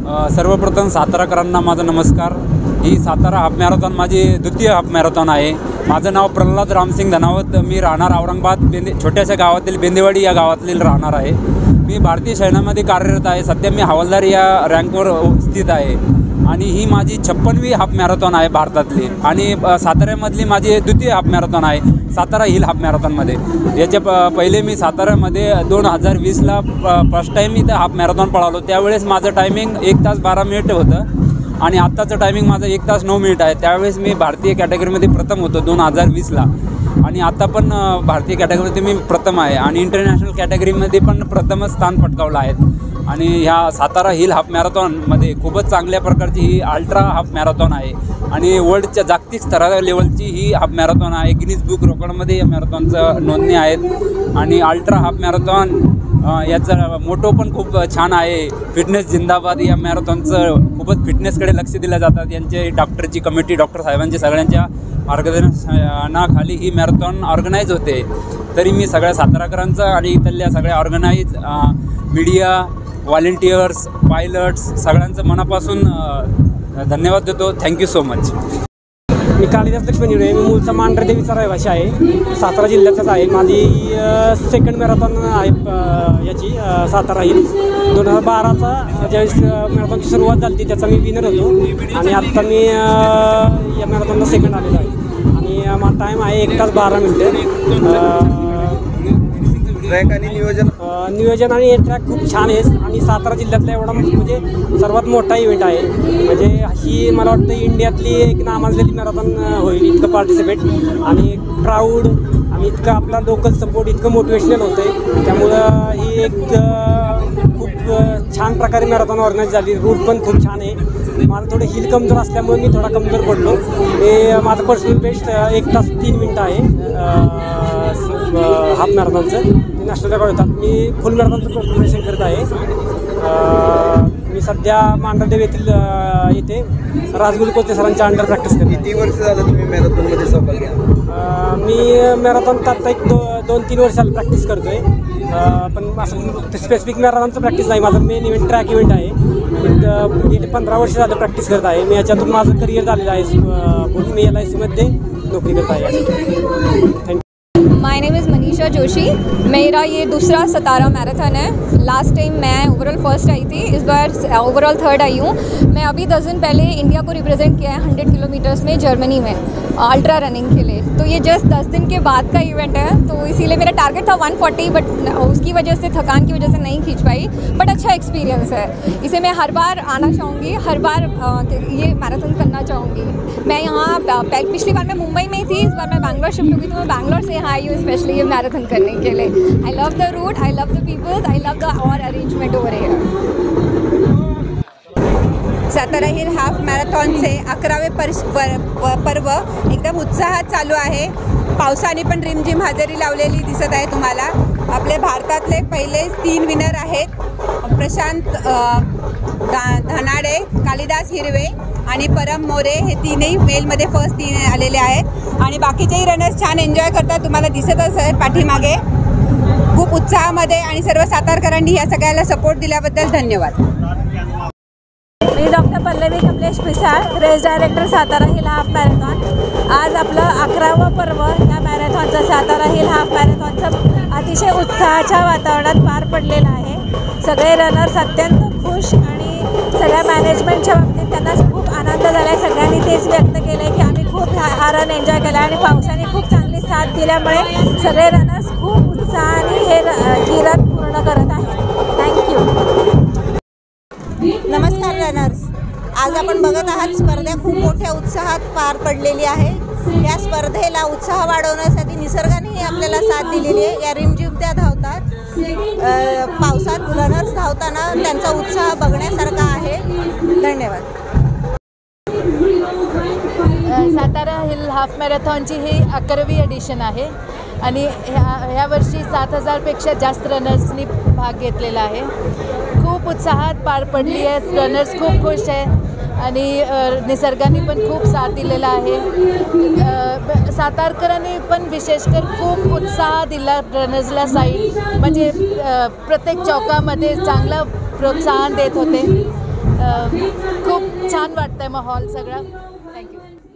सर्वप्रथम साताराकरांना माझा नमस्कार। ही सातारा हाफ मॅरेथॉन माझी द्वितीय हाफ मॅरेथॉन आहे। माझं नाव प्रल्हाद रामसिंग धनावत, मी राहणार औरंगाबाद छोट्याशा गावातील बेंदेवाडी या गावातील राहणार आहे। मी भारतीय सैन्यामध्ये कार्यरत आहे। सध्या मी हवालदार या रँकवर स्थित आहे आणि ही माझी 56वी हाफ मॅरेथॉन आहे भारतातली आणि साताऱ्यामधली माझी द्वितीय हाफ मॅरेथॉन आहे, सातारा हिल हाफ मॅरेथॉनमध्ये। याच्या पहिले मी साताऱ्यामध्ये 2020ला फर्स्ट टाईम इथं हाफ मॅरेथॉन पळालो। त्यावेळेस माझं टायमिंग 1 तास 12 मिनिट होतं आणि आत्ताचं टायमिंग माझं 1 तास 9 मिनिट आहे। त्यावेळेस मी भारतीय कॅटेगरीमध्ये प्रथम होतो 2020ला आणि आता पण भारतीय कॅटेगरीमध्ये मी प्रथम आहे आणि इंटरनॅशनल कॅटेगरीमध्ये पण प्रथमच स्थान पटकावलं आहे। आणि ह्या सातारा हिल हाफ मॅरेथॉनमध्ये खूपच चांगल्या प्रकारची ही अल्ट्रा हाफ मॅरेथॉन आहे आणि वर्ल्डच्या जागतिक स्तरा लेवलची ही हाफ मॅरेथॉन आहे। गिनीज बुक रेकॉर्डमध्ये या मॅरेथॉनचं नोंदणी आहेत आणि अल्ट्रा हाफ मॅरेथॉन याचा मोटो पण खूप छान आहे, फिटनेस जिंदाबाद। या मॅरेथॉनचं खूपच फिटनेसकडे लक्ष दिलं जातात। यांचे डॉक्टरची कमिटी, डॉक्टर साहेबांची सगळ्यांच्या मार्गदर्शनाखाली ही मॅरेथॉन ऑर्गनाईज होते। तरी मी सगळ्या साताराकरांचं आणि इथल्या सगळ्या ऑर्गनाईज मीडिया, व्हॉलेंटियर्स, पायलट्स सगळ्यांचं मनापासून धन्यवाद देतो। Thank you so much. मी कालिदास लक्ष्मण हिरे, मी मूळचा मांढरदेवीचा रहिवासी आहे, सातारा जिल्ह्याचाच आहे। माझी सेकंड मॅरेथॉन आहे याची सातारा हिल 2012चा ज्यावेळेस मॅरेथॉनची सुरुवात झाली त्याचा मी विनर होतो आणि आत्ता मी या मॅरेथॉनला सेकंड आलेलो आहे आणि माझा टाईम आहे 1 तास 12 मिनिटं। ट्रॅक आणि नियोजन आणि ट्रॅक खूप छान आहे आणि सातारा जिल्ह्यातला एवढा म्हणजे सर्वात मोठा इव्हेंट आहे। म्हणजे ही मला वाटतं इंडियातली एक नामाजलेली मॅरेथॉन होईल, इतकं पार्टिसिपेट आणि क्राऊड आणि इतकं आपला लोकल सपोर्ट, इतकं मोटिवेशनल होतं आहे। त्यामुळं ही एक खूप छान प्रकारे मॅरेथॉन ऑर्गनाईज झाली। रूट पण खूप छान आहे। माझं थोडं हिल कमजोर असल्यामुळे मी थोडा कमजोर पडलो। हे माझं पर्सनल बेस्ट 1 तास 3 मिनिटं आहे हाफ मॅरेथॉनचं, ते नॅशनल रेकॉर्ड होतात। मी फुल मॅरेथॉनचं प्रिपरेशन करत आहे। मी सध्या मांढरदेव येथील येथे राजगुरू कोचे सरांच्या अंडर प्रॅक्टिस करते। किती वर्ष झालं तुम्ही मॅरेथॉनमध्ये सहभाग घ्या? मी मॅरेथॉन आता एक 2-3 वर्षाला प्रॅक्टिस करतो आहे, पण असं स्पेसिफिक मॅरेथॉनचं प्रॅक्टिस नाही। माझं मेन इव्हेंट ट्रॅक इव्हेंट आहे। गेले 15 वर्ष झालं प्रॅक्टिस करत आहे मी। याच्यातून माझं करिअर झालेलं आहे, मी LICमध्ये नोकरी करत आहे। Thank you. My name is Manisha Joshi. मेरा ये दूसरा सतारा मैराथन है। लास्ट टाइम मैं ओवरऑल फर्स्ट आई थी, इस बार ओवरऑल थर्ड आई हूँ। मैं अभी 10 दिन पहले इंडिया को रिप्रेजेंट किया है 100 किलोमीटर्स में जर्मनी में अल्ट्रा रनिंग के लिए। तो ये जस्ट 10 दिन के बाद का इवेंट है, तो इसीलिए मेरा टारगेट था 140, बट उसकी वजह से, थकान की वजह से नहीं खींच पाई। बट अच्छा एक्सपीरियंस है, इसे मैं हर बार आना चाहूँगी, हर बार ये मैराथन करना चाहूँगी। मैं यहाँ पिछली बार मैं मुंबई में ही थी, इस बार मैं बैंगलोर शिफ्ट हुई, तो मैं बैंगलोर से यहाँ आई हूँ स्पेशली ये मैराथन करने के लिए। I love the route, I love the peoples, I love the और arrangement over here. Satara hill half मॅरेथॉनचे 11वे पर्व एकदम उत्साहात चालू आहे। पावसाने पण रिमझिम हजेरी लावलेली दिसत आहे तुम्हाला। आपले भारतातले पहिले 3 विनर आहेत, प्रशांत धनाडे, कालिदास हिरवे आणि परम मोरे, हे तीनही मेलमध्ये फर्स्ट 3 आलेले आहेत आणि बाकीचेही रनर्स छान एन्जॉय करतात, तुम्हाला दिसतच आहे पाठीमागे। खूप उत्साहामध्ये आणि सर्व सातारकरांनी या सगळ्याला सपोर्ट दिल्याबद्दल धन्यवाद। मी doctor Pallavi Kamlesh Pisal, race director Satara hill half marathon. आज आपलं 11वं पर्व या मॅरेथॉनचं, सातारा हिल हाफ मॅरेथॉनचं अतिशय उत्साहाच्या वातावरणात पार पडलेलं आहे। सगळे रनर्स अत्यंत खुश आणि सगळ्या मॅनेजमेंटच्या बाबतीत त्यांना खूप आनंद झाला आहे। सगळ्यांनी तेच व्यक्त केलं आहे की आम्ही खूप हा रन एन्जॉय केला आणि पावसाने खूप चांगली साथ दिल्यामुळे सगळे रनर्स खूप उत्साहाने ही रन पूर्ण करत आहेत। थँक्यू। नमस्कार रनर्स, आज आपण बघत आहात स्पर्धा खूप मोठ्या उत्साहात पार पडलेली आहे। या स्पर्धेला उत्साह वाढवण्यासाठी निसर्गानेही आपल्याला साथ दिलेली आहे। या रिमझिम त्या धावतात, पावसात रनर्स धावताना त्यांचा उत्साह बघण्यासारखा आहे। धन्यवाद। सातारा हिल हाफ मॅरेथॉनची ही 11वी एडिशन आहे आणि ह्या वर्षी 7000पेक्षा जास्त रनर्सनी भाग घेतलेला आहे। खूप उत्साहात पार पडली आहे, रनर्स खूप खुश आहे आणि निसर्गाने पण खूप साथ दिलेला आहे। सातारकरांनी पण विशेषकर खूप उत्साह दिला रनर्सला साईड, म्हणजे प्रत्येक चौकामध्ये चांगलं प्रोत्साहन देत होते। खूप छान वाटतं आहे माहोल सगळं. थँक्यू.